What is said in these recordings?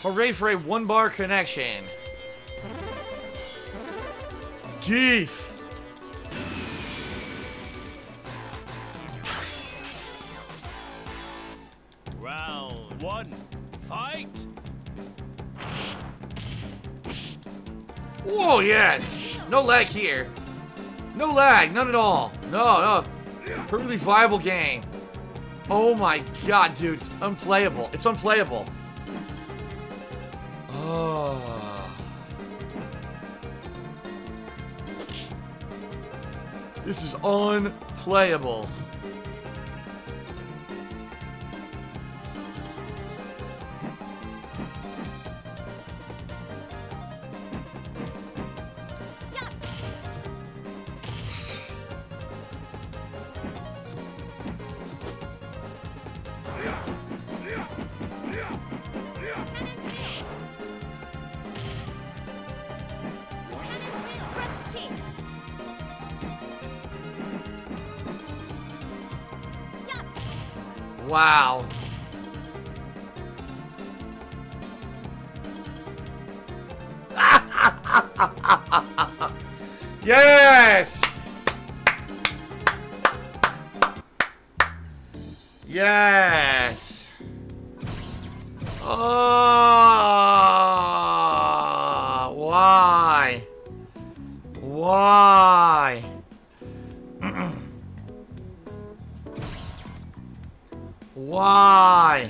Hooray for a 1-bar connection. Geef. Round 1. Fight. Whoa, yes. No lag here. No lag, none at all. No. Perfectly viable game. Oh my god, dude. It's unplayable. It's unplayable. Oh. This is unplayable. Wow. Yes! Yes! Oh, why? Why? Why?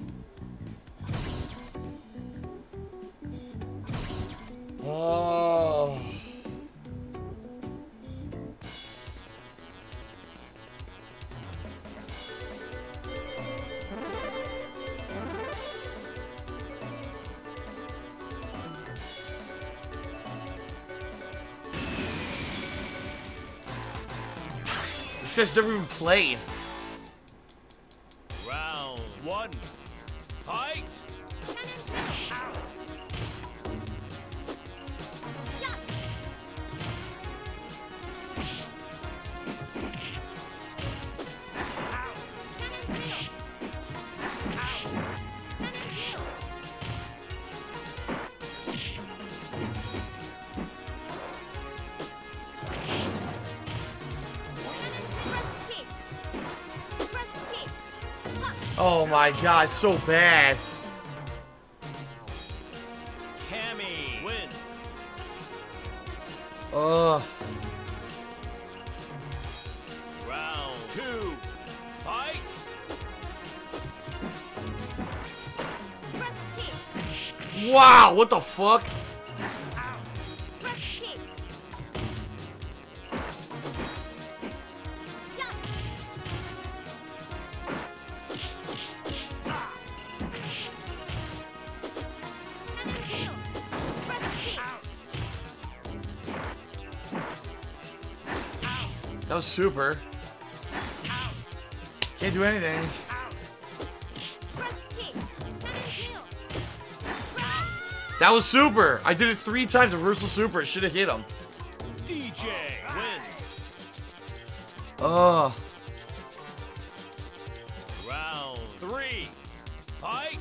Oh. This guy's never even played. Round 1. Fight. Oh my god, so bad. Cammy wins. Ugh. Round 2. Fight. Wow, what the fuck? That was super. Can't do anything. That was super. I did it 3 times. Reversal super. It should have hit him. DJ wins. Oh. Round 3. Fight.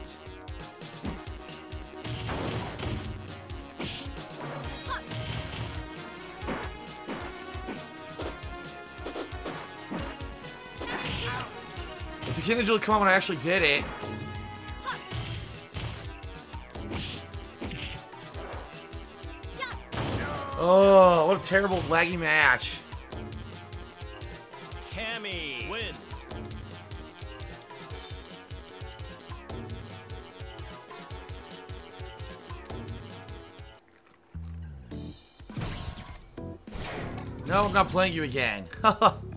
If the kid ninja would come on when I actually did it. Oh, what a terrible laggy match. Cammy wins. No, I'm not playing you again.